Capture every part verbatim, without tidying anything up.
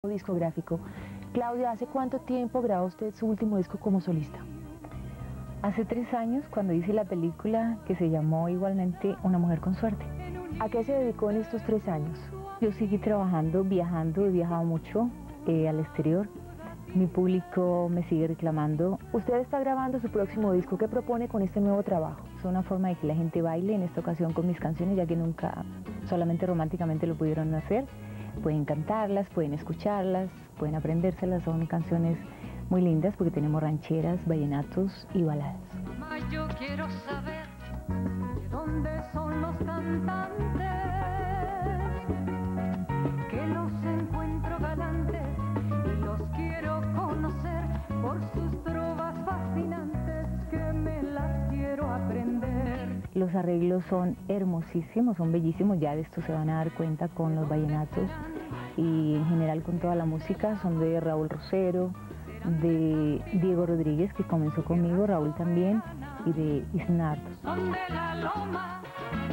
Discográfico. Claudia, ¿hace cuánto tiempo grabó usted su último disco como solista? Hace tres años, cuando hice la película que se llamó igualmente Una mujer con suerte. ¿A qué se dedicó en estos tres años? Yo seguí trabajando, viajando, he viajado mucho eh, al exterior. Mi público me sigue reclamando. Usted está grabando su próximo disco. ¿Qué propone con este nuevo trabajo? Es una forma de que la gente baile, en esta ocasión con mis canciones, ya que nunca solamente románticamente lo pudieron hacer. Pueden cantarlas, pueden escucharlas, pueden aprendérselas, son canciones muy lindas porque tenemos rancheras, vallenatos y baladas. Mamá, yo quiero saber de dónde son los cantantes, que los encuentro galantes y los quiero conocer por sus trovas fascinantes, que me las quiero aprender. Los arreglos son hermosísimos, son bellísimos, ya de esto se van a dar cuenta con los vallenatos y en general con toda la música. Son de Raúl Rosero, de Diego Rodríguez, que comenzó conmigo, Raúl también, y de Isnardo. Son de la loma,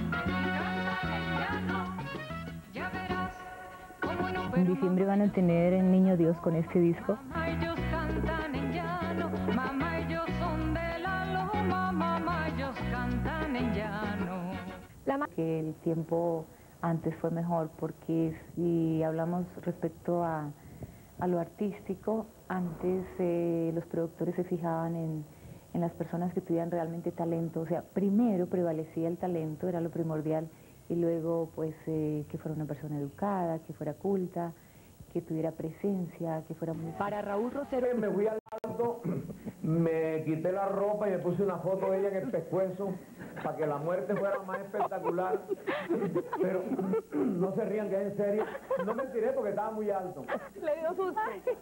ya verás cómo no. En diciembre van a tener el Niño Dios con este disco. Mamá, ellos cantan en llano, mamá, ellos son de la loma, mamá, ellos cantan en llano. La que el tiempo antes fue mejor, porque si hablamos respecto a, a lo artístico, antes eh, los productores se fijaban en, en las personas que tuvieran realmente talento. O sea, primero prevalecía el talento, era lo primordial, y luego pues eh, que fuera una persona educada, que fuera culta, que tuviera presencia, que fuera muy... Para Raúl Rosero... Me fui al alto, me quité la ropa y me puse una foto de ella en el pescuezo para que la muerte fuera más espectacular. Pero no se rían, que es en serio. No me tiré porque estaba muy alto. Le dio susto.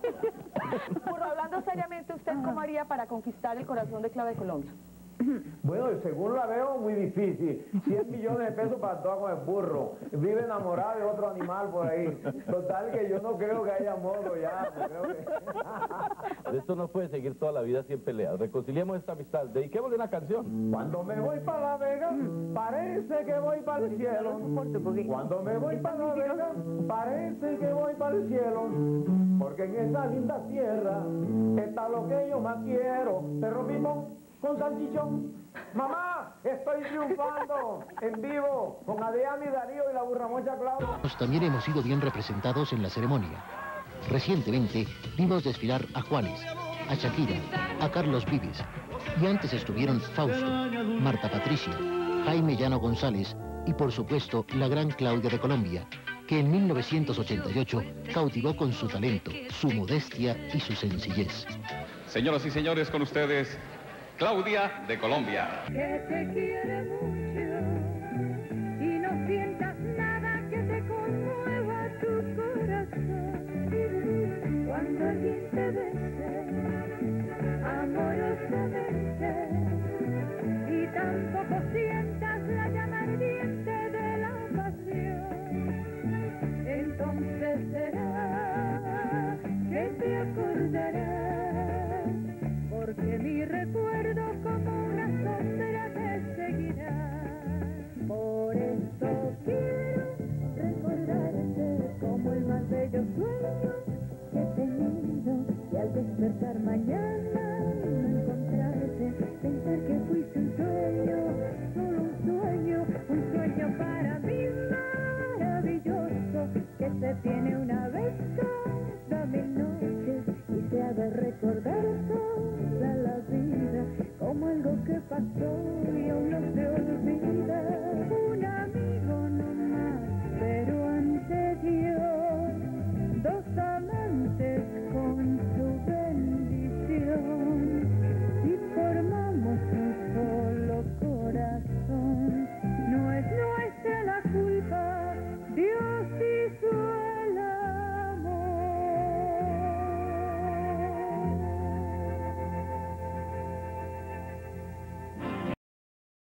Por hablando seriamente, ¿usted cómo haría para conquistar el corazón de Clave de Colombia? Bueno, según la veo, muy difícil. cien millones de pesos para actuar con el burro. Vive enamorado de otro animal por ahí. Total que yo no creo que haya modo ya. No creo que... Esto no puede seguir toda la vida sin peleas. Reconciliemos esta amistad. Dediquémosle una canción. Cuando me voy para La Vega, parece que voy para el cielo. Cuando me voy para La Vega, parece que voy para el cielo. Porque en esa linda tierra está lo que yo más quiero. Perro mismo con salchichón. Mamá, estoy triunfando en vivo con Adrián y Darío y la burramocha Claudia. También hemos sido bien representados en la ceremonia. Recientemente vimos desfilar a Juanes, a Shakira, a Carlos Vives. Y antes estuvieron Fausto, Marta Patricia, Jaime Llano González y por supuesto la gran Claudia de Colombia, que en mil novecientos ochenta y ocho cautivó con su talento, su modestia y su sencillez. Señoras y señores, con ustedes, Claudia de Colombia. Que te quiere mucho y no sientas nada que te conmueva tu corazón. Cuando alguien te bese amorosamente y tampoco sientas la llama ardiente de la pasión, entonces será que te acordarás, porque mi recuerdo como una sombra te seguirá. Por eso quiero recordarte como el más bello sueño que he tenido, y al despertar mañana no encontrarte, pensar que fuiste un sueño, solo un sueño, un sueño para mí maravilloso, que se tiene una vez cada mil noches y se ha de recordar toda la vida como algo que pasó y aún no se olvida.